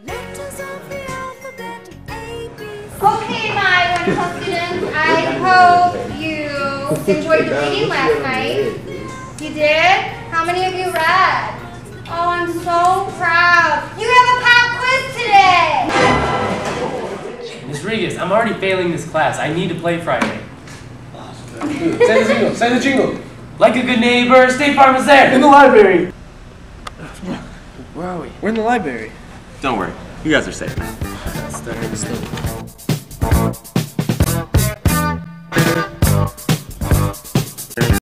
Letters of the alphabet A, B, C. Okay, my wonderful students, I hope you enjoyed the reading last night. You did? How many of you read? Oh, I'm so proud. You have a pop quiz today! Ms. Regas, I'm already failing this class. I need to play Friday. Say the jingle, say the jingle. Like a good neighbor, State Farm is there. In the library. Where are we? We're in the library. Don't worry, you guys are safe. That's the hardest thing.